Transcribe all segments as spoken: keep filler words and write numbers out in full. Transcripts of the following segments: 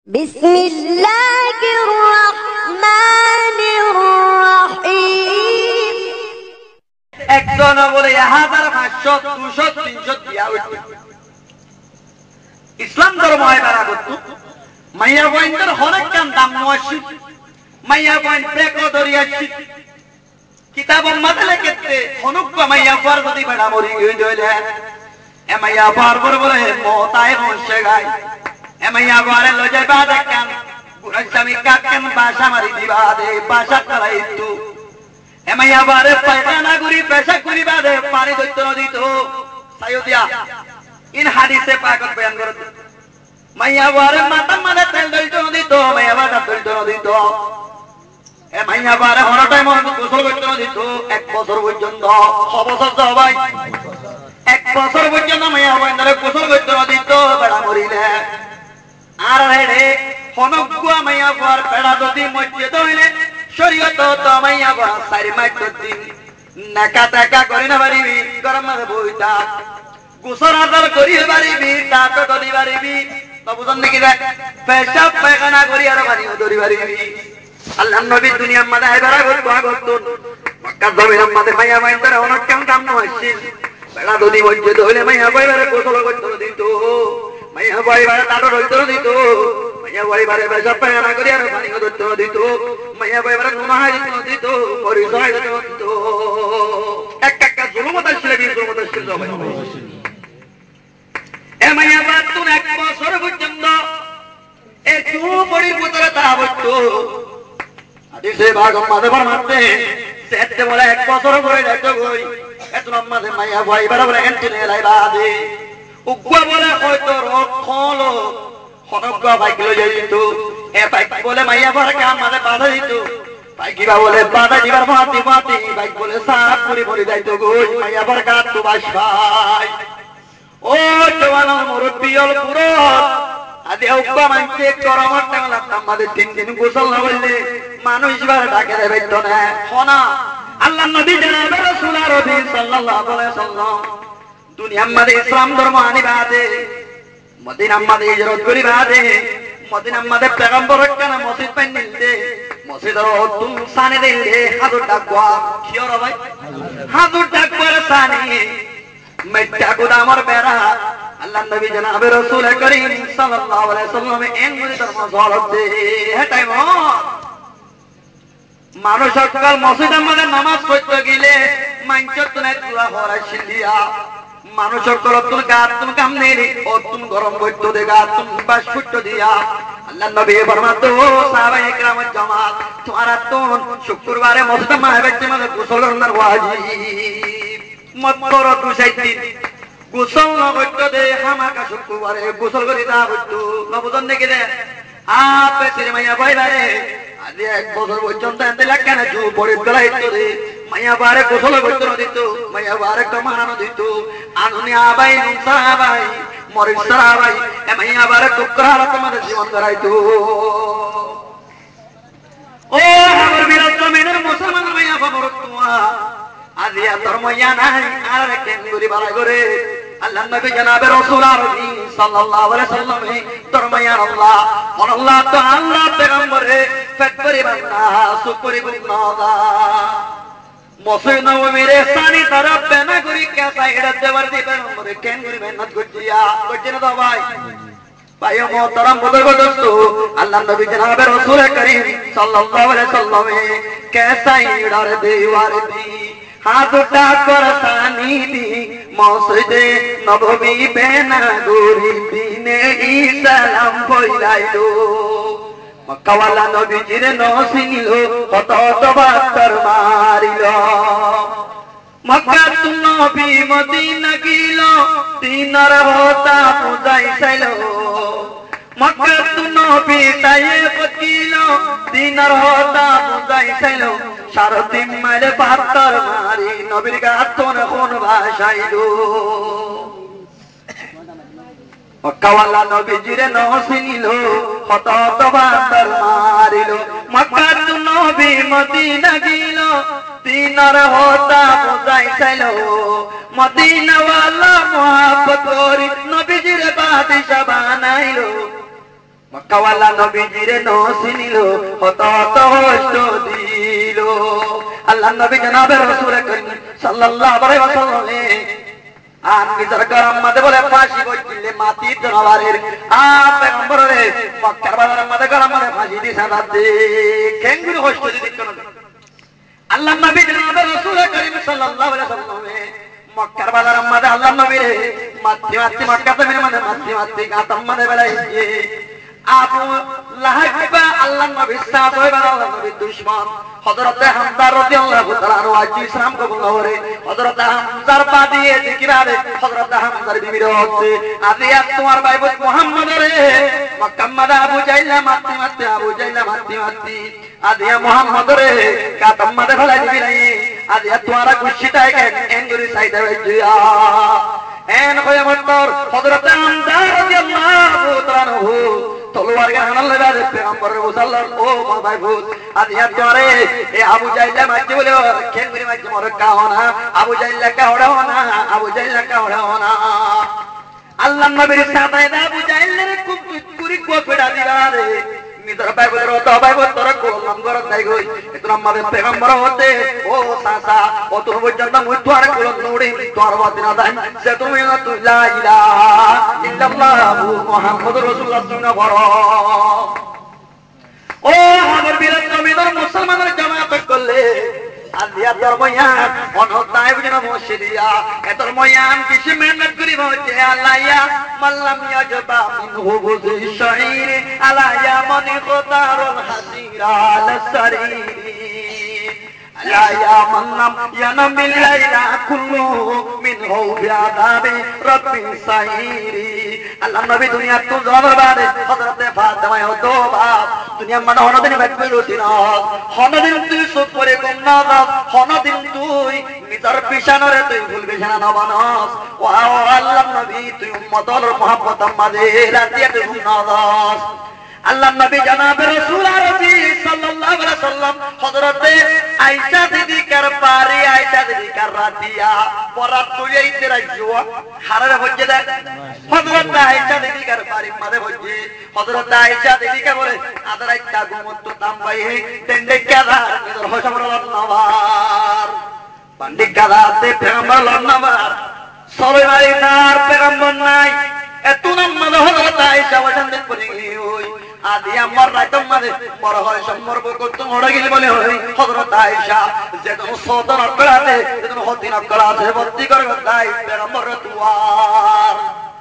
বিসমিল্লাহির রহমানির রহিম। একজন বলে হাজার পাঁচশো দুশো তিনশো দিয়া উঠবে ইসলাম ধর্ম হয় বেড়া করতো মাইয়া বইন্দের হরেক কাম দাম নোয়াশি মাইয়া বইন ব্রেক ধরিয়াছি কিতাব মাদলে কেতে হনুক মাইয়া পর যদি বেড়া মরি গই দইলে এ মাইয়া পর পর বলে মতায় বসে গায় এ মাইয়া পরে লজে বাদে কান গুরস্বামী কাকেন বাসা মারি দিবা দে বাসা করাই তু এ মাইয়া পরে পায়খানা গুরি পেশা গুরি বাদে পানি দইতো দিত সাইয়দিয়া ইন হাদিসে পাক বয়ান করত মাইয়া পরে মাথা মানে তেল দইতো দিত মাইয়া বাটা দইতো দিত এ মাইয়া পরে হর টাইম গোসল করতে দিত এক বছর পর্যন্ত অবসর দাও ভাই এক বছর পর্যন্ত মাইয়া বন্ধরে গোসল করতে দিত বেড়া মরিলে আর রে হনগুয়া মাইয়া পর বেড়া যদি মসজিদ হইলে শরীয়ত তো মাইয়া পর সারি মাইট দিন নাকা টাকা করি না পারিবি গরম মাঝে বইতা গোসল আদার করি পারিবি দাঁত ধরি পারিবি তো বুঝন নাকি রে পেশাব পায়খানা করি আর পানিও ধরি পারিবি আল্লাহ নবী দুনিয়ার মধ্যে আইবারা করতো আগতুন মক্কা জমিনের মধ্যে মাইয়া বন্ধরে অনেক কাম কাম নছিল বেড়া যদি মসজিদ হইলে মাইয়া বইবারে গোসল করতে দিত মাইয়া বইবারে দাঁত ধরতে দিত মাইয়া বইবারে পেশাব পায়খানা করি আর পানিও ধরতে দিত মাইয়া বইবারে গুনাহ দিতে দিত পরিচয় দিতে দিত এক এক জুলুমত ছিল বি জুলুমত ছিল ভাই এ মাইয়া বাতুন এক বছর পর্যন্ত এ চু পড়ি পুতরে তা হতো হাদিসে ভাগম মাঝে ফরমাতে সেতে বলে এক বছর করে দেখো কই এত মাঝে মাইয়া বইবারে বলে এন্টিনে লাইবা দে উগ্গা বলে হয়তো রক্ষলো হনগ্গা বাইকলো যাইত এ বাইক বলে মাইয়া বড় কাম মানে বাধা দিত বাইকিবা বলে বাধা দিবার মাটি মাটি বাইক বলে সাপ পুরি পুরি যাইতো গই মাইয়া বড় কাট তো বাসবাই ও জওয়ান মুরব্বি অল পুরো আদি উগ্গা মানতে গরমত টাঙলা আমাদের তিন দিন গোসল না বললে মানুষ বার ডাকে দেবে তো না হনা আল্লাহ নবী জনাব রাসূল আরবি সাল্লাল্লাহু আলাইহি সাল্লাম দুনিয়ার মধ্যে ইসলাম ধর্ম আনিবাদে মদিনার মধ্যে হিজরত করিবাদে মদিনার মধ্যে পয়গম্বর কানা মসজিদ পাইনিলদে মসজিদের তুম সানে দিলে হাজুর ডাকওয়া কিয়র ভাই হাজুর ডাকওয়ার সানে মেটা গোদামর বেরা আল্লাহ নবী জনাব রাসূল করিম সাল্লাল্লাহু আলাইহি সাল্লাম এন মুরি ধর্ম জলতে হেটাই ম মানুষ সকাল মসজিদের মধ্যে নামাজ পড়তে গেলে মাইঞ্চত না দোয়া হরা শিলিয়া মানুষের তরতুল গাতুন কামনে অতুন গরম করতে দে গাতুন বাস করতে দিয়া আল্লাহ নবী ফরমাতো সাহাবায়ে کرام জামাত তোমারা তো শুক্রবারে মসজিদে মাহবেতে মানে গোসল করার ওয়াজিব মতর দুসাইতিন গোসল না করতে দে হামাকা শুক্রবারে গোসল করি দা হতো না বুঝন নাকি রে আপে তিরে মাইয়া বাইবারে আদি এক বছর পর্যন্ত এতে লাগেনা জু পড়ে গলাইতো রে মাইয়া বারে গোসল করতে দিত মাইয়া বারে কমানো দিত আনুনি আবাই সাহাবাই মরিস সাহাবাই এ মাইয়া বারে টুকরা তোমাদের জীবন করাইতো ও আমার বিরাট জমিনের মুসলমান মাইয়া খবর তোমা আজিয়া ধর্ম ইয়া নাই আর কেন করি বালা করে আল্লাহ নবী জনাব রাসূল আরবি সাল্লাল্লাহু আলাইহি সাল্লাম ধর্ম ইয়া আল্লাহ আল্লাহ তো আল্লাহ পয়গম্বরে ফতরি বান্দা সুকরি গুনাদা মসজিদ নববীর সানি तरफ বেনা করি কে সাইড দেওয়ার দিবে নম্বরে কেন করি মেহনত করছিয়া করছে না তো ভাই ভাই মোহতারাম বুজুর্গ দোস্ত আল্লাহ নবী জনাব রাসূল করিম সাল্লাল্লাহু আলাইহি সাল্লাম কে সাইড আর দেওয়ার দি হাত উঠা কর সানি দি মসজিদে নববী বেনা করি দিনে ইসলাম ফইলাইলো মক্কাওয়ালা নবীজির নসিল কত তবাত্তর মারিল মক্কা তু নবী মদিনা গিল তিনর হতা পূজাই চাইল মক্কা তু নবী তাইয়েব গিল তিনর হতা পূজাই চাইল সাড়ে তিন মাইলে বাহাত্তর মারি নবীর গাতন কোন ভাষাইল মক্কাওয়ালা নবীজিরে নসিল কত তবাত্তর মারিল মক্কা তু নবী মদিনা গিল তিনর হতা পূজাই চাইল মদিনাওয়ালা মুহাব্বত করি নবীজিরে বাদশা বানাইল মক্কাওয়ালা নবীজিরে নসিনিল হত হত হস্ত দিল আল্লাহ নবী জনাবে রাসূল করিম সাল্লাল্লাহু আলাইহি ওয়াসাল্লাম আর নিজের গরম মধ্যে বলে ফাঁসি বইলে মাটি জনবারের আ পেগম্বরে মক্কার বাজারের মধ্যে গরম মধ্যে ফাঁসি দি সাদা দে কেঙ্গুরি হস্ত দিতে কোন আল্লাহ নবী জনাবে রাসূল করিম সাল্লাল্লাহু আলাইহি ওয়াসাল্লাম মক্কার বাজারের মধ্যে আল্লাহ নবীরে মাটি মাটি মক্কা জমিনের মধ্যে মাটি মাটি গাতম মধ্যে বেলাইছে আবু লাহাব আল্লাহ নবী সাহাবা আল্লাহ নবী দুশমন হযরত হামজা রাদিয়াল্লাহু তাআলা আনহু ইসলাম কবুল করে হযরত হামজার বাদিয়ে জিকিরারে হযরত হামজার বিবি হচ্ছে আজি তোমার ভাই মুহাম্মদ রে মক্কা মধ্যে আবু জাইলা মাতি মাতি আবু জাইলা মাতি মাতি আজি মুহাম্মদ রে কাতম মধ্যে ফেলাই দিবি নাই আজি তোমার খুশিটাই কেন এনগুরি সাইডে হইয়া এন কয় মন্তর হযরত হামজা রাদিয়াল্লাহু তাআলা আনহু তলোয়ার গান আল্লাহ দে পেগম্বর সাল্লাল্লাহু ও মা ভাই ভূত আজ ইয়ার তোরে এ আবু জাইলা মাঝে বলে কেন করে মাঝে মর কাওনা আবু জাইলা কাওড়া না আবু জাইলা কাওড়া না আল্লাহ নবীর সাথে আবু জাইলের খুব কুরি কো ফেড়া দিলা রে মিদর ভাই বলে তো ভাই বলে তোর কোলম গর তাই গই এত আমাদের পেগম্বর হতে ও সাসা ও তো পর্যন্ত মুই তোর কোলম নড়ে তোর বাদিনা দাই সে তুমি না তুই লা ইলাহা ইল্লাল্লাহু মুহাম্মাদুর রাসূলুল্লাহ সাল্লাল্লাহু আলাইহি ও আমার বীর জমিদার মুসলমানের জামাত করলে আজিয়া ধর্ময়ান অনতায় বুঝনা মসজিদিয়া এ ধর্ময়ান কিছু মেহনত করি হচ্ছে আল্লাহয়া মাল্লাম ইয়াজবা মিনহু বুজি শাইর আলায়া মানি খতারুল হাসিরা লাসরিরি আলায়া মান্নাম ইয়ানাম বিল্লাইলা কুল্লু মিনহু বিআদাবি রাব্বি সাইরি আল্লাহ নবী দুনিয়া তো জবার বাদে হযরত ফাতেমা হতো বাপ দুনিয়া মানে হনদিন বাইবে রুটিন হনদিন তুই সব করে গুম না দাস হনদিন তুই মিটার পিছানরে তুই ভুল বিছানা না বানাস ও আল্লাহ নবী তুই উম্মতর মুহাব্বত মাঝে রাতিয়া তুই গুম না দাস আল্লাহ নবী জনাব রাসূল আরবি সাল্লাল্লাহু আলাইহি ওয়াসাল্লাম হযরত আয়েশা দিদি কার পারি আয়েশা দিদি কার রাতিয়া পরাত তুই তেরা জুয়া হারারে হচ্ছে দেখ হযরত আয়েশা দিদি কার পারি মাঝে হচ্ছে হযরত আয়েশা দিদি কে বলে আদার একটা গুমত দাম ভাই তেন্ডে কাদা তোর হসমর নবার পান্ডি কাদাতে পেগম্বর নবার সবাই মারি তার পেগম্বর নাই এত নাম মানে হযরত আয়েশা ওয়াসান্দিন পড়ে ওই আদি আমার রাইতম মানে বড় হয় সম্পর্ক করতে ওড়ে গেল বলে হই হযরত আয়েশা যেন সদর করাতে যেন হদিন করাতে ভর্তি করে তাই পেগম্বর দুয়ার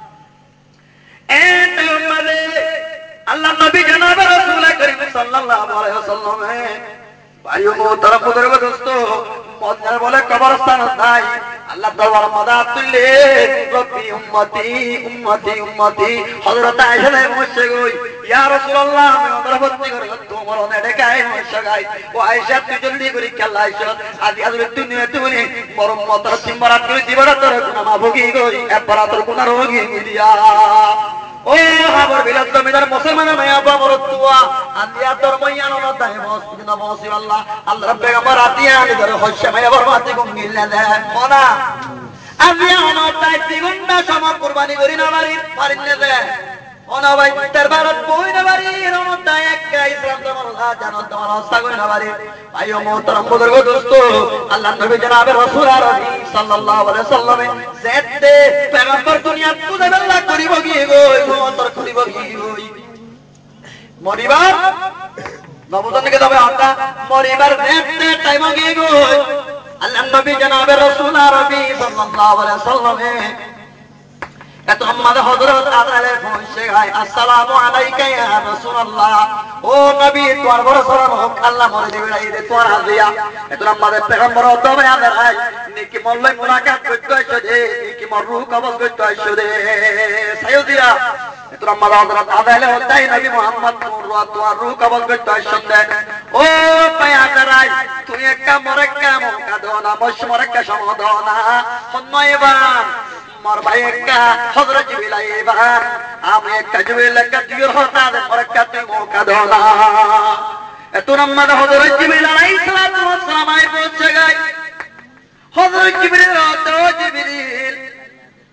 এত মানে আল্লাহ নবী জনাব রাসূল করিম সাল্লাল্লাহু আলাইহি ওয়াসাল্লাম ভাইও মোহতারাম বুজুর্গ দোস্ত মদিনার বলে কবরস্থান নাই আল্লাহ দরবার মাদাত তুললে রব্বি উম্মতি উম্মতি উম্মতি হযরত আয়েশা বলছে গই ইয়া রাসূলুল্লাহ আমি ওমর ভর্তি করে তোমার অনে দেখাই মশা গাই ও আয়েশা তুই জলদি করে খেলা আয়েশা আদি আজ দুনিয়া তুই বড় মতর সিমরাত করে দিবড়া তোর গুনাহ মাফকি গই একবার তোর গুনাহ রোগী মিলিয়া ও হাবর বিলাস জমিদার মুসলমান মায়া বাবর তুয়া আদিয়া ধর্ময়ান নদায় মসজিদ না বসি আল্লাহ আল্লাহ পেগম্বর আদিয়া নিদর হচ্ছে মায়া বরমাতি গুঙ্গিলে দে কোনা আদিয়া নদায় তিগুন্ডা সম কুরবানি করি না মারি পারিলে দে ওনা ভাই তার ভারত বই না মারি নদায় একা ইসলাম তোমার জানো তোমার হস্তা করি না মারি ভাইও মোহতারাম বুজুর্গ দোস্ত আল্লাহ নবী জনাবে রাসূল আরবি সাল্লাল্লাহু আলাইহি ওয়াসাল্লাম যেতে পেগম্বর দুনিয়া তুদে বেলা করিব কি গো মন্তর করিব কি গই মরিবার নবজনকে তবে আমরা মরিবার যেতে টাইম কি গো আল্লাহ নবী জনাবে রাসূল আরবি সাল্লাল্লাহু আলাইহি ওয়াসাল্লাম এত আমাদের হযরত আদালে পৌঁছে গায় আসসালামু আলাইকা ইয়া রাসূলুল্লাহ ও নবী তোমার বড় সালাম হোক আল্লাহ মরে দিবে এই রে তোমার হাজিয়া এত আমাদের পেগম্বর তবে আমাদের আই নেকি মোল্লাই মুলাকাত করতে আইছো দে নেকি মরু কবজ করতে আইছো দে সাইয়্যিদা এত আমাদের হযরত আদালে হতাই নবী মুহাম্মদ মুরওয়া তোমার রূহ কবজ করতে আইছো দে ও পায়াদার আই তুই একটা মরক্কা মক্কা দোনা মশ মরক্কা সমাদনা হন্নয়বান আমার ভাই একটা হযরত জিবরিল আইবার আমি একটা জিবরিল একটা দির হতা দে মরক্কা তুই মক্কা দোনা এত আমাদের হযরত জিবরিল আলাইহিস সালাতু ওয়াস সালাম আই পৌঁছে গায় হযরত জিবরিল তো জিবরিল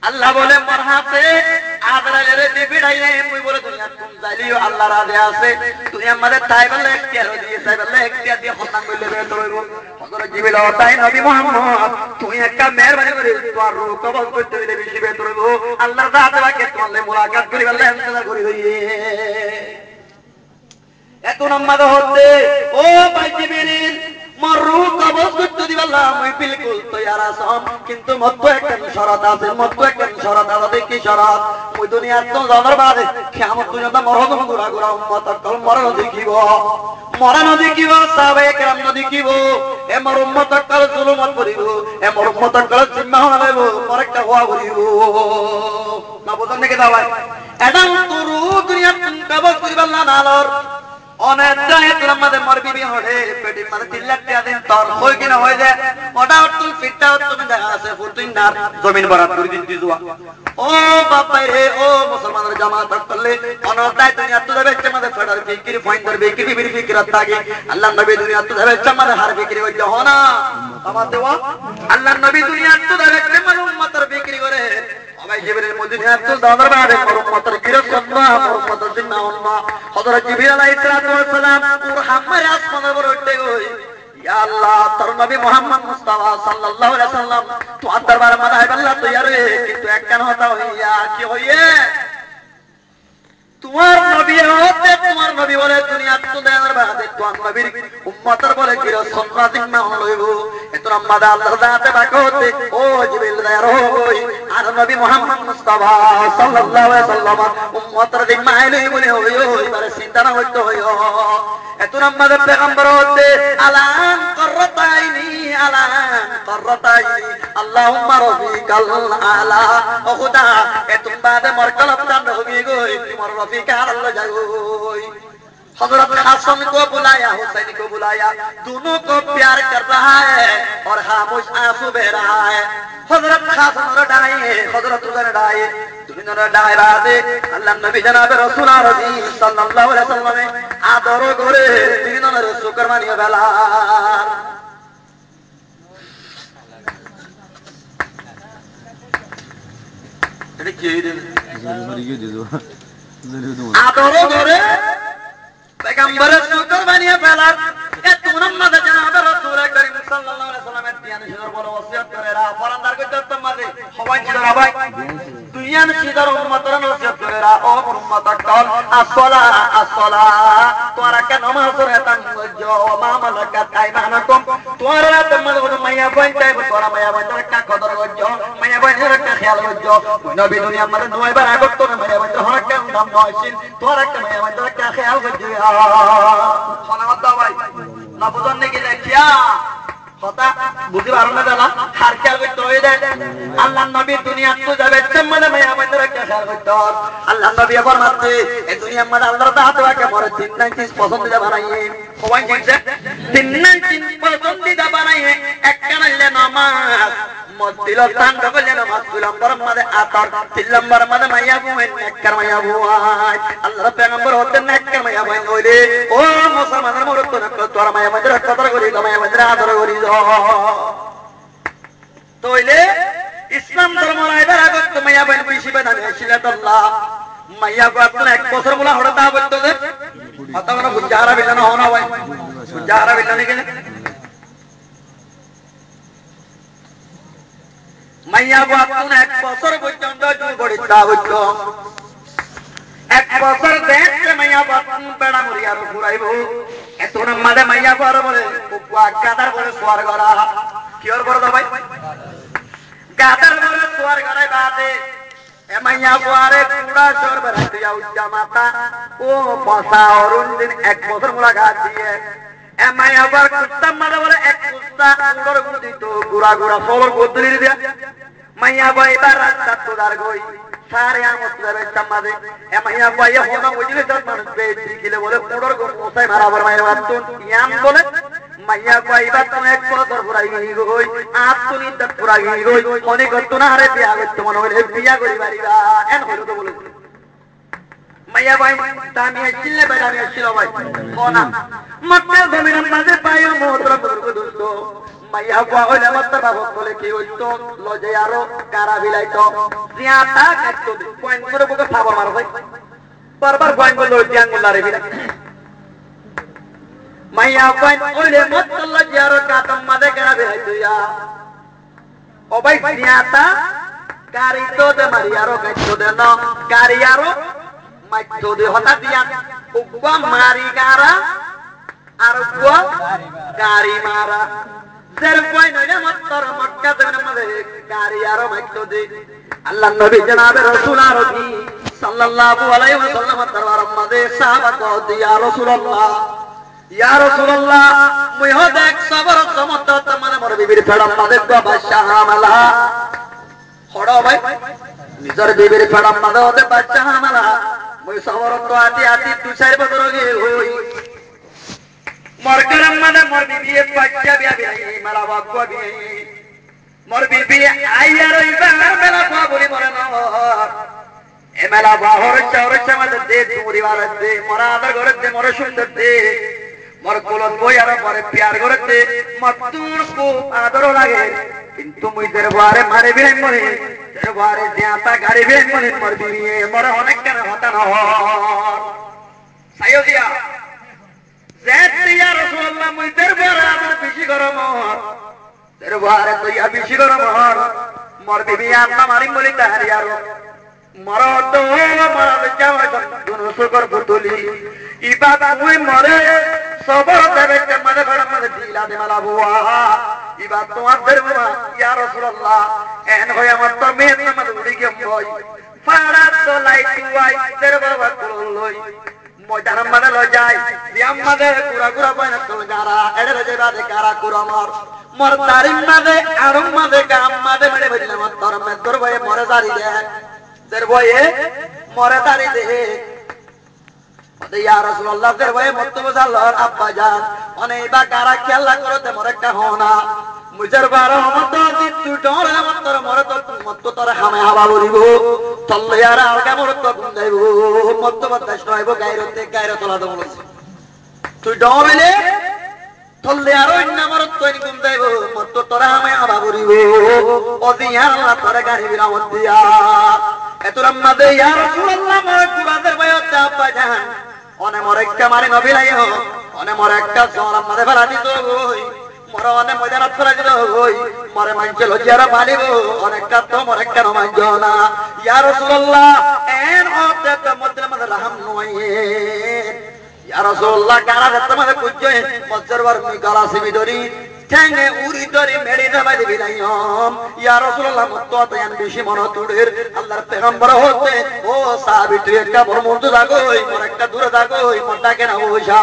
আল্লাহ বলে মরহাতে আদরালের দিবিড়াইলে মুই বলে দুনিয়া তুম জালিও আল্লাহ রাজে আছে তুই আমাদের তাই বলে এখতিয়ার দিয়ে তাই বলে এখতিয়ার দিয়ে হতান বলে বের করব হযরত জিবরিল তাই নবী মুহাম্মদ তুই একটা মেহরবানি করে তোর রূহ কবজ করতে দিলে বেশি বের করব আল্লাহর জাত বাকে তোলে মুলাকাত করি বলে ইন্তজার করি হইয়ে এত নামাজ হতে ও ভাই জিবরিল মোর রূহ কবজ করতে দিবা আল্লাহ মুই বিলকুল তৈয়ার আছম কিন্তু মত একটা শরত আছে মত একটা শরত আছে কি শরত মুই দুনিয়ার তো জানার বাদে কিয়ামত পর্যন্ত মরহম গুড়া গুড়া উম্মত কল মরণ দেখিব মরণ দেখিব সাহাবায়ে কেরাম দেখিব এ মোর উম্মত কল জুলুমত করিব এ মোর উম্মত কল জিম্মা হলাইব মোর একটা হওয়া করিব না বুঝন নাকি দাওয়াই এডাল তো রূহ দুনিয়ার কবজ করিবা আল্লাহ নালর অনেক জায়গায় তোমাদের মর বিবি হড়ে পেটি মানে তিন লাখ টাকা দিন তোর হই কিনা হয়ে যায় ওটা তুই ফিটটা তুমি দেখা আছে ফুটিং নার জমিন বরাত করে দিতে যাওয়া ও বাপাই রে ও মুসলমানের জামাত করলে অনদায় দুনিয়া তো যাবে আমাদের ফেডার বিক্রি ফাইন্ডার বিক্রি বিক্রি বিক্রি থাকে আল্লাহ নবী দুনিয়া তো যাবে আমাদের হার বিক্রি হই যাও না আমার দেওয়া আল্লাহ নবী দুনিয়া তো যাবে আমাদের উম্মতের বিক্রি করে ভাই জিবরিল মদিনা তো দাদার বাড়ি মোর উম্মতের কিরকন্না মোর উম্মতের জিন্না উম্মা হযরত জিবরিল আলাইহিস সালাম পুরো হামারে আসমানের উপর উঠে গই ইয়া আল্লাহ তোর নবী মুহাম্মদ মুস্তাফা সাল্লাল্লাহু আলাইহি সাল্লাম তো দরবার মানা হয় আল্লাহ তো ইয়ারে কিন্তু একখান হতা হইয়া কি হইয়ে তোমার নবী হতে তোমার নবী বলে দুনিয়া তো দেওয়ার বাদে তোমার নবীর উম্মতের বলে কি সুন্নাত জিম্মা হইব এত রমাদা আল্লাহর জাতে বাকতে ও জিবরিল দার হই আর নবী মুহাম্মদ মুস্তাফা সাল্লাল্লাহু আলাইহি সাল্লাম উম্মতের জিম্মা আইলে বলে হই হই বারে চিন্তা না হইতো হইও এত রমাদা পয়গম্বর হতে আলান করতাইনি আলান করতাইনি আল্লাহুম্মা রফিকাল আলা ও খুদা এত বাদে মর কলব দান হবি গই তোমার रफीकार अल्लाह जाओई हजरत हासन को बुलाया हुसैन को बुलाया दोनों को प्यार कर रहा है और खामोश आंसू बह रहा है हजरत हासन और डाई हजरत उधर डाई दोनों ने डाई रादे अल्लाह नबी जनाब रसूल रजी सल्लल्लाहु अलैहि वसल्लम ने आदर करे दोनों ने शुक्र मानियो बेला এটা কি রে জরুরি দিয়ে দাও আদর করে পয়গম্বরের শুকর বানিয়ে ফেলার এ তুনাম্মাদে জনাব রাসূল করিম সাল্লাল্লাহু আলাইহি ওয়াসাল্লামের তিয়ান শিদর বড় ওসিয়ত করে রা ফরানদার কইতে তোমাদের সবাই শিদর ভাই দুইয়ান শিদর উম্মতের ওসিয়ত করে রা ও উম্মত কল আসলা আসলা তোরা কে নামাজ পড়ে তান গো মা মালাকাত আইমানাকুম তোরা তোমাদের মাইয়া বইতে তোরা মাইয়া বইতে কা কদর গো মাইয়া বইতে কা খেয়াল গো নবী দুনিয়া মানে নয়বার আগত না মাইয়া বইতে হক নাম নয়ছিল তোরা কে মাইয়া বইতে কা খেয়াল গো শোনা দাও ভাই না বুঝন নাকি দেখিয়া কথা বুঝি পারো না দাদা হার খেয়াল করতে হয়ে যায় আল্লাহ নবী দুনিয়া তো যাবে মানে মায়া আমাদের একটা খেয়াল করতে আল্লাহ নবী আবার মাত্র এই দুনিয়া মানে আল্লাহর দাঁত ওকে মরে তিন নাইন চিজ পছন্দিদা বানাইয়ে সবাই জিনছে তিন নাইন চিজ পছন্দিদা বানাইয়ে একটা নাইলে নামাজ মসজিদ স্থান করলে নামাজ দুই নম্বর মাঝে আতর তিন নম্বর মাঝে মাইয়া বুয়েন নেককার মাইয়া বুয়াই আল্লাহর পয়গম্বর হতেন নেককার মাইয়া বুয়েন হইলে ও মুসলমানের মরত না তোর মাইয়া মধ্যে কদর করি মাইয়া মধ্যে আদর করি তো হইলে ইসলাম ধর্ম রাইবার আগত মাইয়া বুয়েন বেশি বেদান ছিল আল্লাহ মাইয়া বুয়েন এক বছর বলা হড়তা বলতো যে কথা মানে বুঝারা বিলন হওয়া হয় বুঝারা বিলন কি মাইয়া বাতুন এক বছর পর্যন্ত জুল গড়িতা হইত এক বছর দেখতে মাইয়া বাতুন বেড়া মরিয়ার ঘুরাইব এত নামাদে মাইয়া বড় বলে কুকুয়া গাদার বলে সোয়ার গড়া কিওর বড় ভাই গাদার বলে সোয়ার গড়াই বাদে এ মাইয়া বুয়ারে কুড়া সর বেড়াইতে যাও জামাতা ও পসা অরুণ দিন এক বছর মুলাকাত দিয়ে এ মাইয়া বুয়ার কুত্তা মারা বলে এক কুত্তা উড়র গুদি তো গুড়া গুড়া সলর গোদলি দিয়া মাইয়া বই বার রাস্তা তো দার গই সারে আমত ধরে চামাদে এ মাইয়া বই হোনা বুঝলে তো মানুষ বেশি কিলে বলে উড়র গো মোসাই মারা বর মাইয়া বাতুন ইয়াম বলে মাইয়া বই বার তো এক বছর পুরাই গই আতুনি তক পুরাই গই মনে করতো না আরে বিয়া করতে মনে হইলে বিয়া করি বাড়িবা এন হলো তো বলে মাইয়া ভাই দামি চিল্লে বেদামি ছিল ভাই কোনা মক্কা জমিনের মাঝে পাইও মোহতরম বুজুর্গ দোস্ত মাইয়া বুয়া হইলে মত বাবক বলে কি হইতো লজে আরো কারা বিলাইতো জিয়াতা কাটতো পয়েন্ট করে বুকে খাবো মার ভাই বারবার পয়েন্ট বললো জিয়াঙ্গুলারে বিলাই মাইয়া পয়েন্ট হইলে মত লজে আরো কাতম মাদে কারা বিলাইতো ইয়া ও ভাই জিয়াতা কারি তো দে মারি আরো কাটতো দে না কারি আরো মাইতো দে হঠাৎ দিয়া উগবা মারি গারা আর উগবা গারি মারা দের কই নইলে মত্তর মক্কা দেন মদে গারি আরো মাইতো দে আল্লাহর নবী জনাবে রাসূল আরবি সাল্লাল্লাহু আলাইহি ওয়াসাল্লাম দরবার মদে সাহাবা কো দিয়া রাসূলুল্লাহ ইয়া রাসূলুল্লাহ মুই হ দেখ সবর সমত তমনে মোর বিবির ফেড়া মদে গো বাদশাহ মালা হড়ো ভাই নিজর বিবির ফেড়া মদে ওতে বাদশাহ মালা মুই সবর তো আতি আতি দুই চার বছর গে হই मोर करम मन मोर बीबी बच्चा बिया बिया मेरा बाप भी मोर बीबी आई यार इबार मेरा बाप बोली मोर न ए मेरा बाहर चौर चमद दे तुरी वार दे मोरा आदर घर दे मोर सुंदर दे मोर कोलत बोय यार मोर प्यार घर दे मतुर को आदर लागे किंतु मुई तेरे बारे मारे भी नहीं मोरे तेरे बारे ज्यादा गाड़ी भी नहीं मोरे मोर बीबी मोर अनेक कर होता न हो सायो दिया ज़ैत या रसूलुल्लाह मुझ दरबार आदर बिशी करो मोहर दरबार तो या बिशी करो मोहर मोर बीबी आत्मा मारी बोली तारी यारो मरो तो मरा बच्चा हो दोनों सुकर पुतुली इबाद मुई मरे सबर देवे के मदे बड़ा मदे दिला दे मला बुआ इबाद तो अंदर बुआ या रसूलुल्लाह एन होया मत तो में मत उड़ी के मोई फाड़ा तो लाइट हुई दरबार बकुलोई मोजारम मदे लो जाय दियाम मदे कुरा कुरा बन कल गारा एडे रजे बादे गारा कुरा मोर मोर तारिम मदे आरम मदे काम मदे मेरे बजले मत तोर में तोर भए मोरे दारी दे तेर भए मोरे दारी दे ओदे या रसूलुल्लाह तेर भए मत बजाल और अब्बा जान ओने इबा गारा खेला करो ते मोरे का होना मुजर बारो मत दी तू डोर मत तोर मोरे तो मत तोर हमें हवा बोलिबो तल्ले यार आलका मोरे तो गुंदाइबो मत बदश नइबो गायरते गायरत তোলা দো বলছে তুই ডোরলে তল্লে यार ইন্ন মোরে তো নি গুंदाइबो মত তোর हमें हवा बोलिबो ওদি আল্লাহ তোর গাড়ি বিরামত দিয়া এতরাম মাদে ইয়া রাসূলুল্লাহ মোরে কুরাদের বয়তে আব্বা জান ওনে মোরে একটা মারি নবী লাইও ওনে মোরে একটা জরাম মাদে ফেলা দিত ওই मोर अने मजारात फरा दिलो होई मोरे मानचे लजियारा पालिबो अनेक तो मोरे केन मानजोना या रासूलुल्लाह एन होते तो मदले मद रहम नोये या रासूलुल्लाह गारा दत्त मद कुजो मजरवर मी गाला सिमी दोरी ठेंगे उरी दोरी मेडी दबाई दिबी नायम या रासूलुल्लाह मत्तो तयान बेशी मन तुडेर अल्लाहर पैगंबर होते ओ साबित একটা বড় মর্দ দাগোই মোর একটা দূরে দাগোই মোটা কেন ওইসা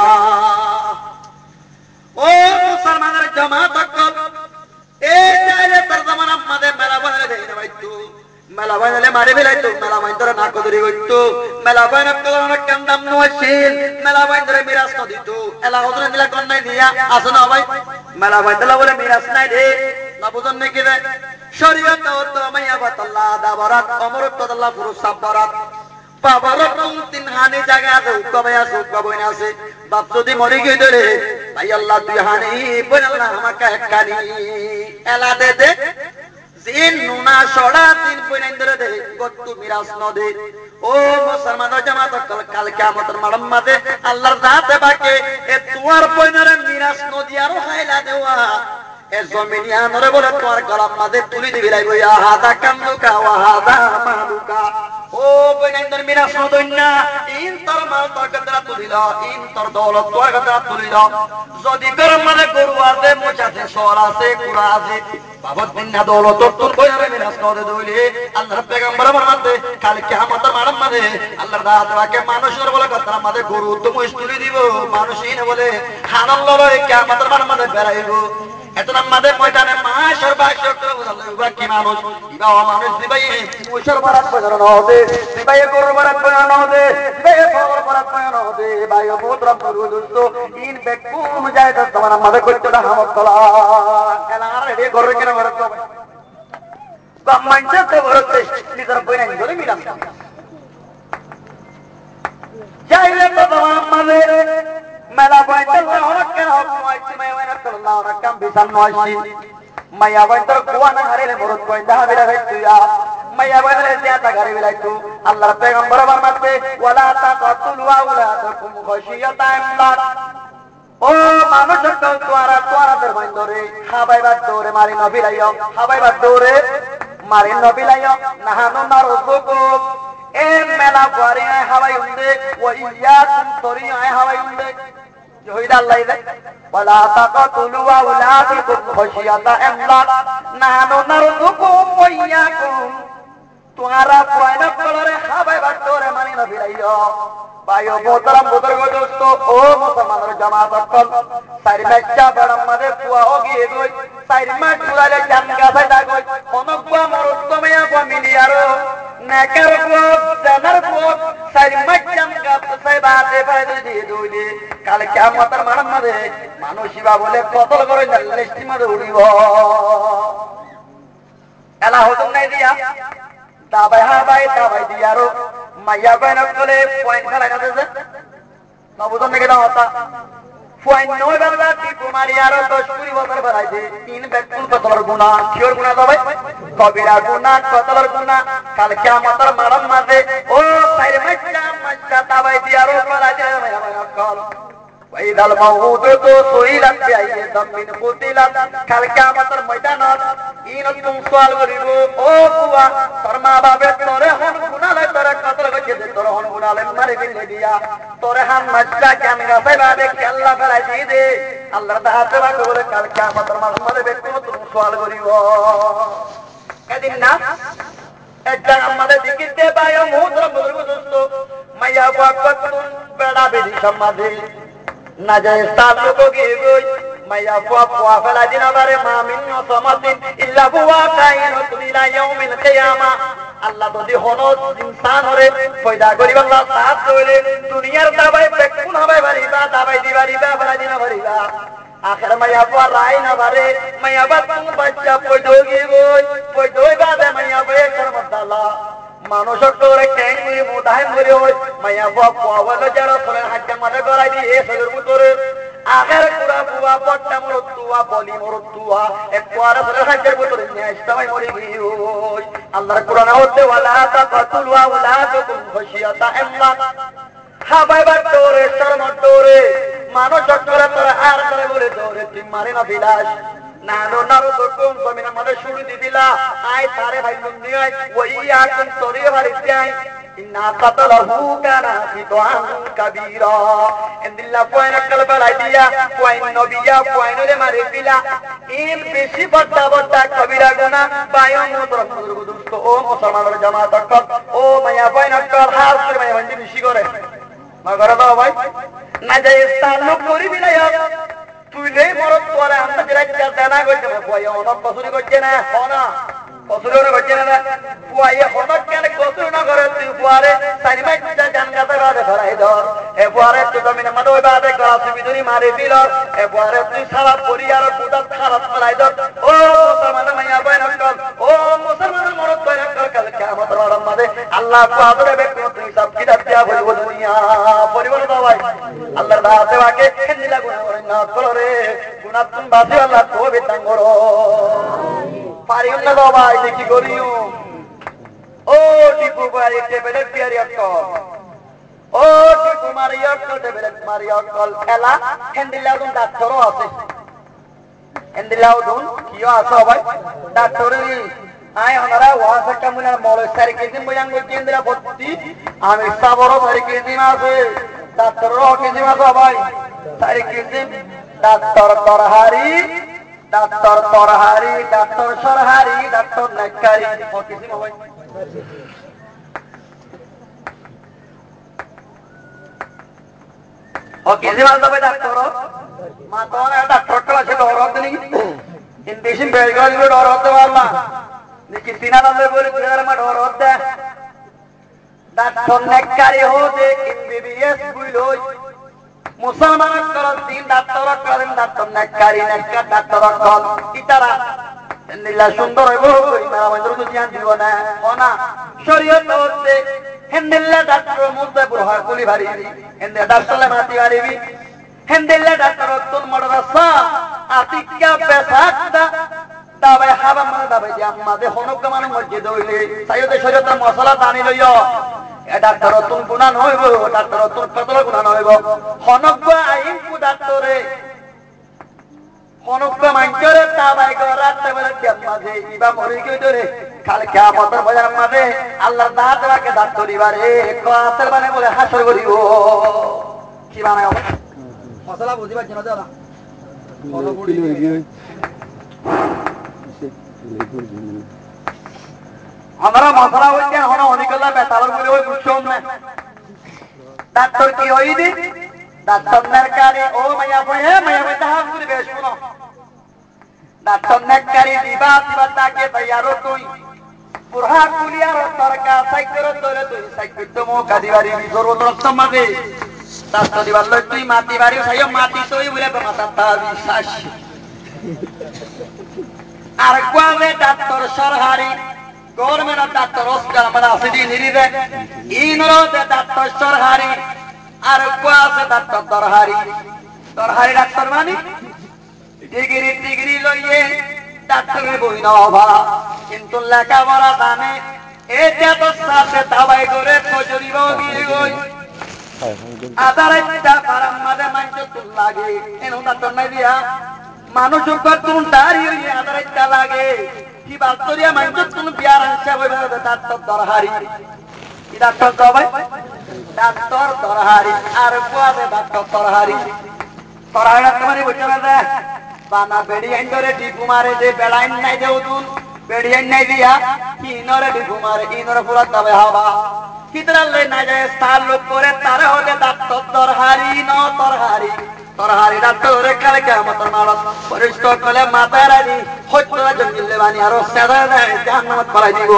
ओ मुसलमानर जमात अक्कल ए जाले तर जमाना मदे मेला बनले देने बाइतू मेला बनले मारे बिलाइतू मेला बाइंदर नाक दरी गइतू मेला बाइन अक्कल कंदम नोशिल मेला बाइंदर मिरास न दितू एला ओदर दिला कोन নাই দিয়া আসো না ভাই মেলা বাইন্দলা বলে মিরাস নাই দে না বুঝন নে কি রে শরীয়ত তো মাইয়া বাতাল্লাহ দাবরাত অমরত আল্লাহ পুরুষ সাবরাত বাবার তিন হানি জায়গা আছে উকবাই আছে উকবাই না আছে বাপ যদি মরে গই ধরে ভাই আল্লাহ দুই হানি বল আল্লাহ আমাকে একখানি এলা দে দে জিন নুনা ছড়া তিন বইনাই ধরে দে গত্তু মিরাস ন দে ও মুসলমান জামাত কাল কাল কিয়ামতের মাড়ম মাঝে আল্লাহর জাতে বাকে এ তোমার বইনরে মিরাস ন দিয়ারো খাইলা দেওয়া এ জমিনিয়া নরে বলে তোমার গলার মাঝে তুলি দিবি লাইবো ইয়া হাদা কামুকা ওয়া হাদা মাদুকা ও বইনাইন্দর মিরাস ন দইনা ইন তোর মাল তোর গদরা তুলিলা ইন তোর দৌলত তোর গদরা তুলিলা যদি গরম মাঝে গরু আছে মোচাতে সর আছে কুড়া আছে বাবা দিন না দৌলত তোর বইনরে মিরাস ন দে দইলে আল্লাহর পয়গম্বর ফরমাতে কাল কিয়ামতের মাড়ম মাঝে আল্লাহর দাওয়াত বাকে মানুষের বলে গদরা মাঝে গরু তুমি তুলি দিব মানুষই না বলে হানাল্লাহ কিয়ামতের মাড়ম মাঝে বেরাইবো এতনা মাদে ময়দানে মাশর বাশর করে বুঝালো কি মানুষ ইবা মানুষ দিবাই মুশর বারাত বজর না হবে দিবাই গরু বারাত বজর না হবে দিবাই ফলর বারাত বজর না হবে ভাই বহুত রব দোস্ত ইন বেকুম যায় তো তোমার মাদে কইতটা হামত কলা এলার রে গরু কেন বারাত হবে গম্মাঞ্চে তো বরতে নিজর বইনা ধরে মিলাম যাইলে তো তোমার মাদে মেলা বইতে হক কেন হক মাইতে মাইনা আল্লাহ রাকাম বিসান নয়সি মাইয়া বন্ধর কুয়া না হারিলে মরদ কই দা বিলা হইতুয়া মাইয়া বন্ধরে জিয়াতা গারি বিলাইতু আল্লাহর পয়গম্বর ফরমাতে ওয়ালা তাকাতুলু আওলাদাকুম খাশিয়াতা ইমলাক ও মানুষ কল তোরা তোরাদের বন্ধরে হাবাইবার দৌড়ে মারি নবিলাইও হাবাইবার দৌড়ে মারি নবিলাইও নাহানু নারুকুকু এ মেলা পরে হাওয়াই উন্দে ওয়াইয়াকুম তরিয়া হাওয়াই উন্দে জহিদ আল্লাহ দে ওয়ালা তাকাতুলু আওলাদাকুম খাশিয়াতা ইমলাক নাহানু নারুকুকুম ওয়াইয়াকুম তোরা পয়না কলরে হাবাইবার দৌড়ে মারি নবিলাইও ভাইও মোহতারাম বুজুর্গ দোস্ত ও মুসলমানের জামাত সকল সাইর বাচ্চা বড় আমাদের কুয়া ও গিয়ে গই সাইর মাঠ চুরালে জানগা ফাইদা গই অনকুয়া মরুত্তমে কুয়া মিলিয়ারো নেকার কুয়া জানার কুয়া সাইর মাঠ জানগা সাই বাতে ফাইদা দিয়ে দইলে কাল কিয়ামতের মাঠ মধ্যে মানুষিবা বলে কতল করে লিস্টি মধ্যে উড়িব এলা হতুম নাই দিয়া দাবাই হাবাই দাবাই দিয়ারো মাইয়া বাইনা বলে পয়েন্ট খেলা যাচ্ছে না বুঝুন নাকি দাওতা পয়েন্ট নয় বাংলা টিপু মারি আরো দশ কুড়ি বছর বাড়াইছে তিন ব্যক্তির কতলর গুণা কিওর গুণা দাবাই কবিরা গুণা কতলর গুণা কাল কিয়ামতের মারাম মাঝে ও সাইরে মাইচা মাইচা দাবাই দিয়ারো বলা যায় মাইয়া বাইনা কল ওয়াইদাল মাউদুতু সুইলাত বিআইয়ি যামবিন কুতিলাত কাল কিয়ামতের ময়দানত ইন তুম সওয়াল করিব ও বুয়া তোর মা বাবা তোরে হন গুনালে তোরে কতল গছে দে তোর হন গুনালে মারি দিলে দিয়া তোরে হান মাজ্জা জ্ঞান গাছে বাদে আল্লাহ ফেলাই দি দে আল্লাহর দাহাতে বাকে বলে কাল কিয়ামতের মাঝে ব্যক্তি তুম সওয়াল করিব এদিন না একটা আমাদের দিকিতে বায়ো মুদ্রা বুজুর্গ দোস্ত মাইয়া বাকতুন বেড়া বেদি সমাধি না যায় সালু কো গিয়ে গই মাইয়া ফুয়া ফুয়া ফেলা দিন আবারে মা মিন সমাতিন ইল্লা বুয়া কাইনাতুন ইলা ইয়াউমিল কিয়ামা আল্লাহ যদি হনো ইনসান হরে পয়দা করি আল্লাহ সাথ কইলে দুনিয়ার দাবাই বেকুন হবে বাড়িবা দাবাই দিবারিবা ফেলা দিন বাড়িবা আখের মাইয়া ফুয়া রাই না বারে মাইয়া বাত বাচ্চা পয়দো গিয়ে গই পয়দোই বাদে মাইয়া বে করমতালা মানুষের তোরে ক্যাঙ্গুরি মুদাহে মরে ওই মাইয়া বাপ পাওয়ালো যারা তোরে হাতে মাথা গড়াই দি এ সগর মুতরে আগের কুড়া বুয়া পট্টা মরতুয়া বলি মরতুয়া এক কোয়ারা তোরে হাতের মুতরে নেস্তাই মরে গিয়ে আল্লাহর কোরআন হতে ওয়ালা তাকাতুলু আওলাদাকুম খাশিয়াতা ইমলাক হাবাইবার তোরে শর্ম তোরে মানুষের তোরে তোরে আর করে বলে তোরে তুই মারে না বিলাস নানো নারো দকুম জমিনের মধ্যে শুরু দিবিলা আয় তারে ভাই লুন্নি আয় ওইয়া কোন তোরে বাড়ি যাই ইন্না কাতালাহু কানা ফিতান কাবীরা ইন্দিল্লাহ পয়না কালবালাই দিয়া পয়ন নবিয়া পয়নরে মারে দিলা ইন বেশি বড় বড় কবিরা গুনাহ বায়ো মুদর মুদর দোস্ত ও মুসলমানের জামাত কল ও মায়া পয়না কল হার করে মায়া বন্ধি বেশি করে মা করে দাও ভাই না যাই স্থান লোক করি বিলাই তুই নেই মরত তোরা আমরা যেটা জানা করতে বয় অনেক কসুরি করছে না হনা কসুরি করছে না বয় হনক কেন কসুরি না করে তুই পরে সারি মাই জান গাতে বাদে ধরাই ধর এ পরে তুই জমিনে মধ্যে ওই বাদে করা সুবিধুরি মারি দিল এ পরে তুই সারা পরিবার পুটা খারাপ করাই ধর ও মুসলমান মাইয়া বয় নকল ও মুসলমান মরত বয় নকল কাল কিয়ামতের মাঠে মধ্যে আল্লাহ পাবে ব্যক্তি তুই সব কিতাব দিয়া বলব দুনিয়া পরিবার দাওয়াই আল্লাহর দাতে বাকে খেলা গুনাহ করে না করে গুনাহ তুমি বাসি আল্লাহ তো বিতাং করো পারিও না বাবা এই কি করিও ও টিপু ভাই টেবিলের পিয়ারি অকল ও টিপু মারি অকল টেবিলের মারি অকল এলা হেন্দিলা দুন ডাক্তারও আছে হেন্দিলাও দুন কিও আছে ভাই ডাক্তারই আয় আমরা ওয়াসা কামুনার মলে সারি কেজিম বয়াং কেন্দ্রা ভর্তি আমি সাবরো সারি কেজিম আছে ডাক্তারও কেজিম আছে ভাই সারি কেজিম ডাক্তার তরহারি ডাক্তার তরহারি ডাক্তার সরহারি ডাক্তার নাকারি ও কেজিম ভাই ও কেজিম আছে ভাই ডাক্তার মা তো না ডাক্তার কলা ছিল অরদ নি ইনদেশিন বেলগাল গো অরদ वाला लेकिन तीन नंबर बोले तेरा मत और होता है डाक्टर नेकारी हो दे एमबीबीएस बुलो मुसलमान करो तीन डाक्टर करो डाक्टर नेकारी नेकार डाक्टर करो इतारा निला सुंदर है वो मेरा मंदिर तो ध्यान दियो ना होना शरीयत होते हिंदिल्ला डाक्टर मुद्दे बुरहा कुली भारी हिंदे डाक्टर ले माती वाली भी हिंदिल्ला डाक्टर तुम मडरसा atika besakta dabai haba mana dabai di amma de honok mana masjid hoile sayo de shariatar masala tani loyo e doctor tun gunan hoibo doctor tun patla gunan hoibo honok ayin ku doctore honok manjore dabai gorat tabale di amma de iba mori ke dore kal kiamat bajar amma de Allah daat wake doctor ibare ko asal bane bole hasar koribo ki bana masala buঝিবা জানা দাও না honok budi हमारा मसला हो गया होना होने के लिए बेतावर बोले हुए पूछो हमने डॉक्टर की होई थी डॉक्टर नरकारी ओ मैया बोले है मैया बेटा हम पूरी बेच सुनो डॉक्टर नरकारी दीवा दीवा ताके तैयारो तुई पुरहा कुलिया रो तरका साइकरो तोरे तुई साइकिल तो मो का दीवारी भी जोरो तो समझे डॉक्टर दीवार लो तुई माटी बारी सायो माटी तोई बोले बमाता तावी साशी আর কোয়াবে ডাক্তার সরহারি গভর্নমেন্ট ডাক্তার অস্কার আমরা আসিদি নিরিবে ইনরোতে ডাক্তার সরহারি আর কোয়াবে ডাক্তার দরহারি দরহারি ডাক্তার মানে ডিগ্রি ডিগ্রি লইয়ে ডাক্তারের বই নবা কিন্তু লেখাপড়া জানে এটা তো সাথে দাবাই করে কজরিব গিয়ে গই আদার একটা পারাম মাঝে মাঞ্চ তুল লাগে এনো ডাক্তার নাই দিয়া মানুষ তুন দাঁড়ি হইয়া আদার একটা লাগে কি বাস্তরিয়া মানুষ তুন বিয়ার আনছে ওই ডাক্তার দরহারি কি ডাক্তার দবাই ডাক্তার দরহারি আর কোয়াবে ডাক্তার দরহারি দরহারি তোমারই বুঝতে পারবে বানা বেড়ি আইনরে ডিপু মারে যে বেড়াইন নাই দেও তুন বেড়ি আইন নাই দিয়া ইনরে ডিপু মারে ইনরে পুরা তবে হবা কিতরা লই না যায় সাল লোক করে তারে হলে ডাক্তার দরহারি ন দরহারি তরহারি ডাক্তারে কালে কিয়ামতের মালত পরিষ্কার করে মাতারানি হত্যা জঙ্গিলে বানি আর সাদা জাহান্নামত পড়াই দিব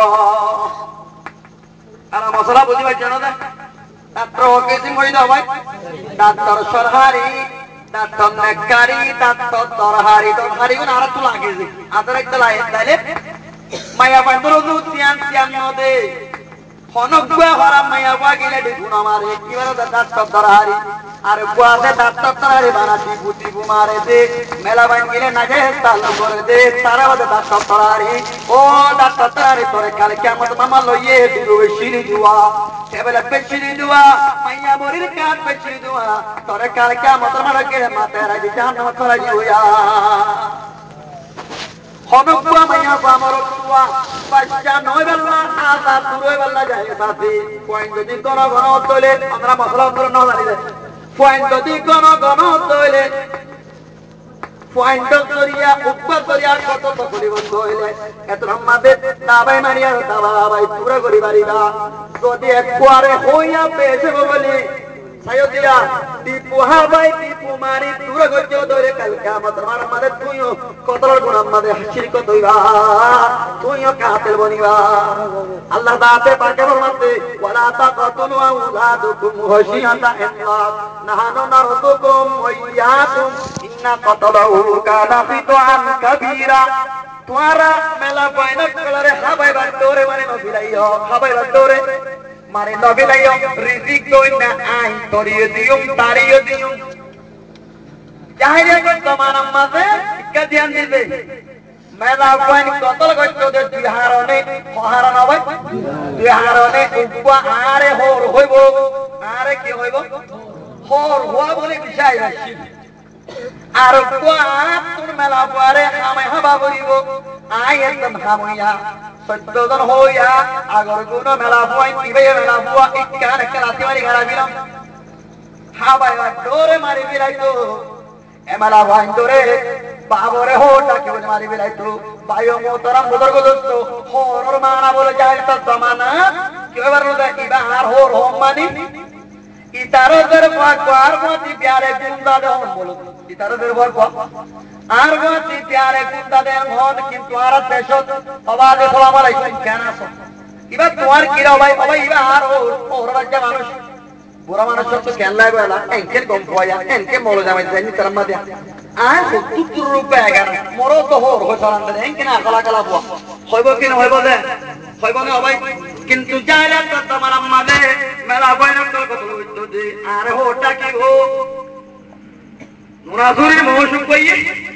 আর মশলা বুঝি ভাই জানো না ডাক্তার ওকে সিম হই দাও ভাই ডাক্তার সরহারি ডাক্তার নেকারি ডাক্তার তরহারি তরহারি কোন আর তো লাগে যে আদর একটা লাগে তাইলে মায়া বান্দর দু তিয়ান তিয়ান নদে হনগুয়া হরাম মায়া বাগিলে ডিগুন আমারে কিবারে ডাক্তার তরহারি আর কোয়াতে ডাক্তার তরহারি বানাতি বুটি বুমারে দে মেলা বাঙ্গিলে না যায় তাল করে দে তারা ওদে ডাক্তার তরহারি ও ডাক্তার তরহারি তোরে কালে কিয়ামত মামা লইয়ে দিরু শিরি দুয়া কেবল পেছিরি দুয়া মাইয়া মরির কাট পেছিরি দুয়া তোরে কালে কিয়ামত মারা গেলে মাতেরা দি জাহান্নাম তোরা দিওয়া হনগুয়া মাইয়া বামর তুয়া বাচ্চা নয় বেলা আজা তুরই বেলা যায় সাথী পয়েন্ট যদি কোন ঘন তোলে আমরা মশলা অন্তর না জানি পয়েন্ট যদি কোন ঘন তোলে পয়েন্ট করিয়া উপর করিয়া কত তো পরিবর্তন হইলে এত আমাদের দাবাই মারিয়া দাবাই পুরো করি পারিবা যদি একবারে হইয়া পেছে বলি সায়ো দিয়া দীপু হাবাই দীপু মারি দূর গজ্জ ধরে কাল কিয়ামত মার আমাদের তুইও কতর গুণ আমাদের হাসির কত হইবা তুইও কাতেল বনিবা আল্লাহ দাতে পাকে ফরমাতে ওয়ালা তাকাতুলু আওলাদুকুম হাসিয়াতা ইমলাক নাহানু নারযুকুম ওয়া ইয়াকুম ইন্না কাতালাহু কানা ফিতুআন কাবীরা তোরা মেলা বাইনা কলরে হাবাই বান্দরে মানে নফিলাইও হাবাই বান্দরে मारे नबी लायो रिजिक दोई ना आई तोरियो दियो तारियो दियो जाहिर है तमाम मासे का ध्यान दीबे मेला कोइन कतल गच्चो दे बिहारने महाराना भाई बिहारने उपवा आरे होर होइबो आरे কি হইবো होर हुआ বলে বিষয় আছে আর উপवा তুন মেলা পরে হামে হাবা করিবো আই একদম হামইয়া সত্যজন হইয়া আগর গুণ মেলা বুয়াই তিবে মেলা বুয়া ইকান করাতি মারি গারাবিলাম হাবাই ডোরে মারি বিলাইতো এমেলা ভাই ডোরে বাবরে হোটা কি বলে মারি বিলাইতো বায়ো মোতরাম বুজুর্গ দোস্ত হোরর মানা বলে যায় তো জমানা কিবার রোদা ইবা আর হোর হোম মানি ইতারো দের পাকবার মতি প্যারে গুন্দা দে হোম বলো ইতারো দের পাকবা আর গতি প্যারে গুন্দা দে মন কিন্তু আর দেশত আওয়াজ আসসালামু আলাইকুম কেন আছো ইবা তোমার কি রে ভাই ভাই ইবা আর ওর ওর রাজ্য মানুষ বুড়া মানুষ তো কেন লাগবে না এনকে কম পয়া এনকে মলো জামাই জানি তরমা দে আয় সত্তর রুপিয়া গান মরো তো হোর হই সরান দে এনকে না কলা কলা বুয়া হইব কি না হইব দে হইব না ভাই কিন্তু যাইরা তো তোমার আম্মা দে মেলা বাইনা কল কত হইতো দে আর হোটা কি হো নুরাসুরি মহসুক কইয়ে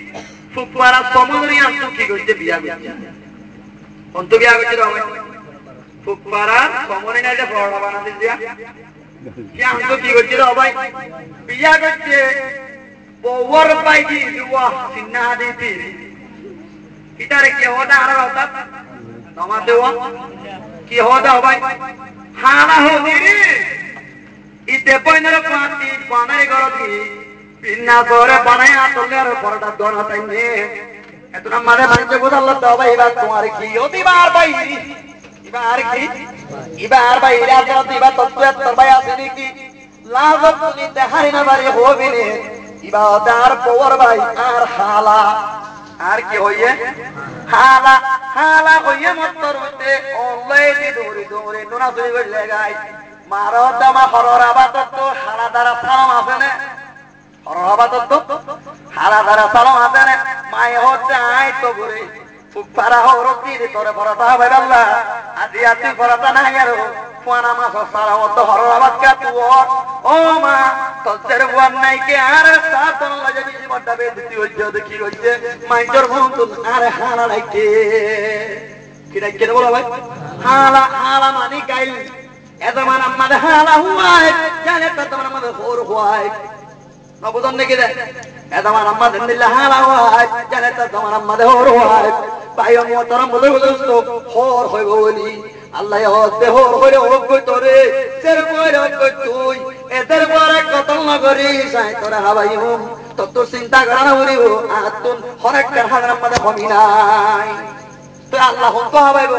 ফুকপারা সমুদ্রী আন্তু কি করতে বিয়া করছে অন্ত বিয়া করছে রবে ফুকপারা সমুদ্রী না এটা বড় বানাতে দিয়া কি আন্তু কি করছে রবাই বিয়া করছে বউর পাইছি দুয়া সিন্না দিতি ইতারে কি হদা আর হতা তোমাতে ও কি হদা ভাই হানা হদিরি ইতে পয়নের পাতি পানাই গরতি বিনা করে বানাই আতলের পরটা দরা তাইনে এতনা মানে মানে বুঝাল্লা দাও ভাই এবার তোমার কি অতিবার ভাই এবার কি এবার ভাই এরা তো দিবা তত্ত্ব এত ভাই আছে নাকি লাজত তুমি দেখারি না বাড়ি হবিনে ইবাদার পওয়ার ভাই আর হালা আর কি হইয়ে হালা হালা হইয়ে মত্তর হইতে অলরেডি দৌড়ি দৌড়ি নোনা চুরি করে গাই মারো দামা হরর আবাদত তো হালা দ্বারা সালাম আছে না হরর আবাদত তো হালা দ্বারা সালাম আছে না মায়ে হচ্ছে আই তো ঘুরে ফুকপারা হরতি তোরে পড়াতা ভাই আল্লাহ আজি আতি পড়াতা নাই আর ফুয়ানা মাছ সারা তো হরর আবাদ কা তু ও মা তোর বুয়ার নাই কে আর সাতন লাগে বিজি বড়টা বেদতি হইছে দেখি হইছে মাইজর ভুতুন আর হালা নাই কে কি নাই কে বলো ভাই হালা হালা মানি গাইল এতমান আমাদের হালা হুয়ায় জানে তো তোমার আমাদের হোর হুয়ায় না বুঝন নাকি রে এতমান আমাদের নিল্লা হালা হুয়ায় জানে তো তোমার আমাদের হোর হুয়ায় ভাইও মোহতরম বলে বলছো হোর হইব বলি আল্লাহ হতে হোর হইলে হোক কই তোরে সের কই হোক কই তুই এদের পরে কতল নগরী সাই তোরে হাবাই হুম তো তো চিন্তা করা না বলিব আতুন হরেক হাজার আমাদের কমি নাই তো আল্লাহ হন তো হাবাইব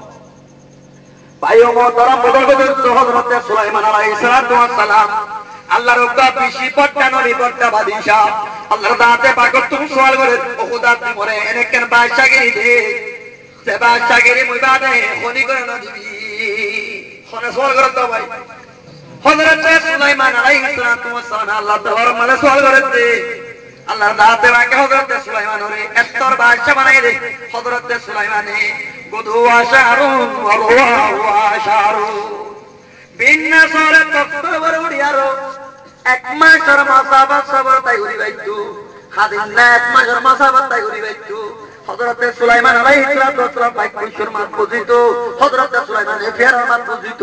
ভাইও মোহতরম বলে বলছো হযরত সুলাইমান আলাইহিস সালাম আল্লাহর উক্ত পিসি পট্টা নবী পট্টা বাদশা আল্লাহর দাতে পাকত তুমি সওয়াল করে ও খুদা তুমি মরে এনে কেন বাদশাগিরি দে সে বাদশাগিরি মুই বাদে খনি করে না দিবি খনে সওয়াল করে তো ভাই হযরত সুলাইমান আলাইহিস সালাম আল্লাহ তাআলার মানে সওয়াল করে আল্লাহর দাতে পাকে হযরত সুলাইমান ওরে এত্তর বাদশা বানাই দে হযরত সুলাইমানে গুদু আশারুন ওয়া রুহু আশারু বিন্না সরে তক্তর বড়িয়ারো এক মাসের মাসাবাত সবর তাই উড়ি বাইতু হাদিন না এক মাসের মাসাবাত তাই উড়ি বাইতু হযরত সুলাইমান আলাইহিস সালাম পাক কুশর মাত বুঝিত হযরত সুলাইমান ফেরার মাত বুঝিত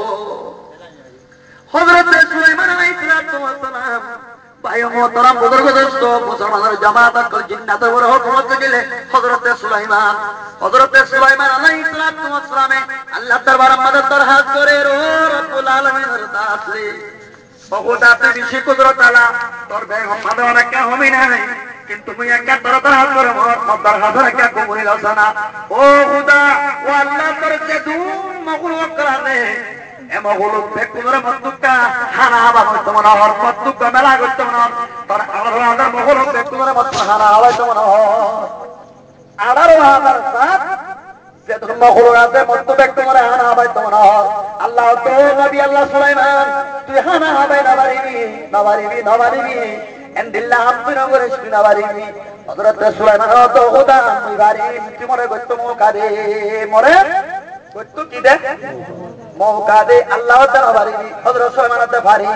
হযরত সুলাইমান আলাইহিস সালাম ভাইও মোহতরম বুজুর্গ দোস্ত মুসলমানের জামাত কল জিন্নাত বড় হুকুমত দিলে হযরত সুলাইমান হযরত সুলাইমান আলাইহিস সালামে আল্লাহ দরবার মদদ দরখাস্ত করে ও রব্বুল আলামিনের দাসে বহুদাতে বেশি কুদরত আলা তোর বেগম মাদওয়ানা কে হমি নাই কিন্তু মুই একা তোর দরখাস্ত করে মোর দরখাস্ত কে কবুল হসনা ও খুদা ও আল্লাহ তোর যে দুম মখলুক করানে এমগুলো বেকুনরে মতুকা হানা হাবা করতে মনে হর মতুকা মেলা করতে মনে হর তোর আঠারো হাজার মগুলো বেকুনরে মতুকা হানা হাবা করতে মনে হর আঠারো হাজার সাত যে তোর মগুলো আছে মতু বেকুনরে হানা হাবা করতে মনে হর আল্লাহ তো নবী আল্লাহ সুলাইমান তুই হানা হাবা না পারিবি না পারিবি না পারিবি এন্দিল্লাহ আপনি নগরে শুনি না পারিবি হযরত সুলাইমান তো খোদা আমি বাড়ি তুই মরে করতে মুকাদে মরে করতে কি দে মৌকা দে আল্লাহ তাআলা বাড়ি হযরত সুলাইমান তে ভারী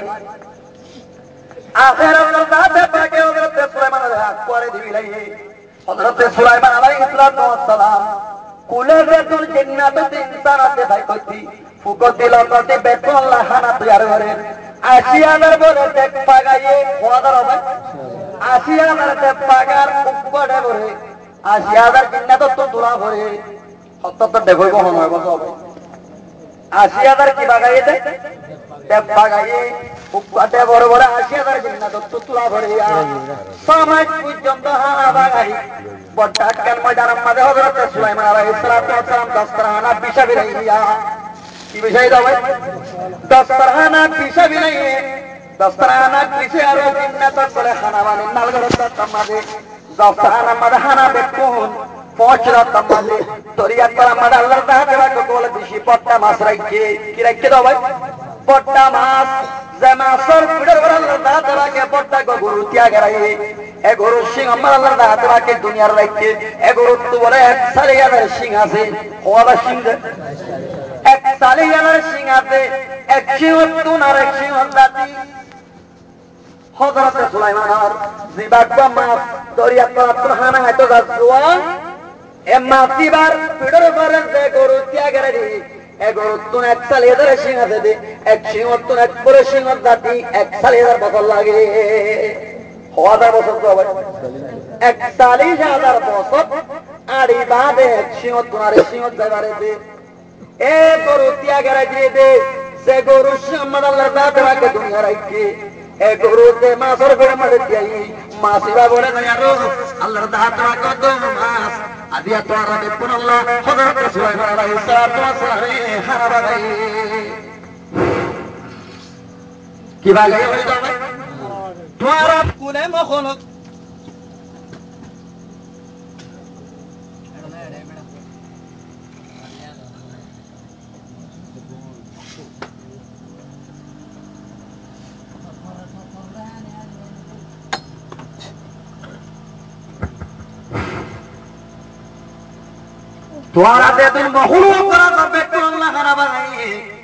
আখির আল্লাহ দাতে পাকে হযরত সুলাইমানের হাত করে দিবি লাগে হযরত সুলাইমান আলাইহিস সালাম কুলাতুল জান্নাতে ইনসানাতে ভাই কইতি ফুকতি লকতে বেকল হানা তৈয়ার করে আশি হাজার বলে দেখ পাগায়ে ওয়াদার হবে আশি হাজার দেখ পাগার উপরে করে আশি হাজার জান্নাত তো দূরা করে হত্যা দেখো কোন হয় বলো আশি হাজার কি বাগাইয়ে দে দেব বাগাইয়ে উপকাতে বড় বড় আশি হাজার জান্নাত তো তুলা ভরিয়া সমাজ পর্যন্ত হানা বাগাই বড় কান ময়দান মধ্যে হযরত সুলাইমান আলাইহিস সালাম দস্তরখানা বিছা বিলাইয়া কি বিষয় দাও ভাই দস্তরখানা বিছা বিলাইয়ে দস্তরখানা বিছে আর জান্নাত বলে খানা বানি নালগড় তমাদে দস্তরখানা মধ্যে খানা বেকুন পৌঁছরা তমাদে তরিয়া করা মধ্যে আল্লাহর দাতে রাখো বলে দিশি পট্টা মাছ রাখে কি রাখে দাও ভাই পট্টা মাছ জামাসর পুডর আল্লাহর দাতে রাখে পট্টা গরু ত্যাগ রাখে এ গরু সিং আমার আল্লাহর দাতে রাখে দুনিয়ার রাখে এ গরু তো বলে এক সারিয়ার সিং আছে ওয়ালা সিং এক সারিয়ার সিং আছে এক সিং তুন আর এক সিং দাতি হযরতে সুলাইমানের জিবাগবা মাছ দরিয়া তলাত্র হানা হাইতো যাচ্ছুয়া এ মাছ দিবার পিড়র পরে যে গরু ত্যাগের দি এ গরু তুন এক সাল এদের সিং আছে দি এক সিং তুন এক করে সিং জাতি এক সাল এদের বছর লাগে হাজার বছর তো হবে একচল্লিশ হাজার বছর আড়ি বাদে এক সিং তুন আর সিং যাবারে দি এ গরু ত্যাগের দিয়ে দে সে গরু সম্মান আল্লাহর দাতে রাখে দুনিয়া রাখে এ গরুতে মাছের করে মারে দিয়াই মাছিবা বলে না আর আল্লাহর দাতে রাখে কত মাছ আদিয়া তোরা দেখুন আল্লাহ হযরত সুলাইমান আলাইহিস সালাতু ওয়াস সালাম হারাবা গাই কি বাগাই হই যাবে তোরা কোনে মখলক তোরা দে তুই মখলুক করা তবে কোন আল্লাহ হারাবা গাই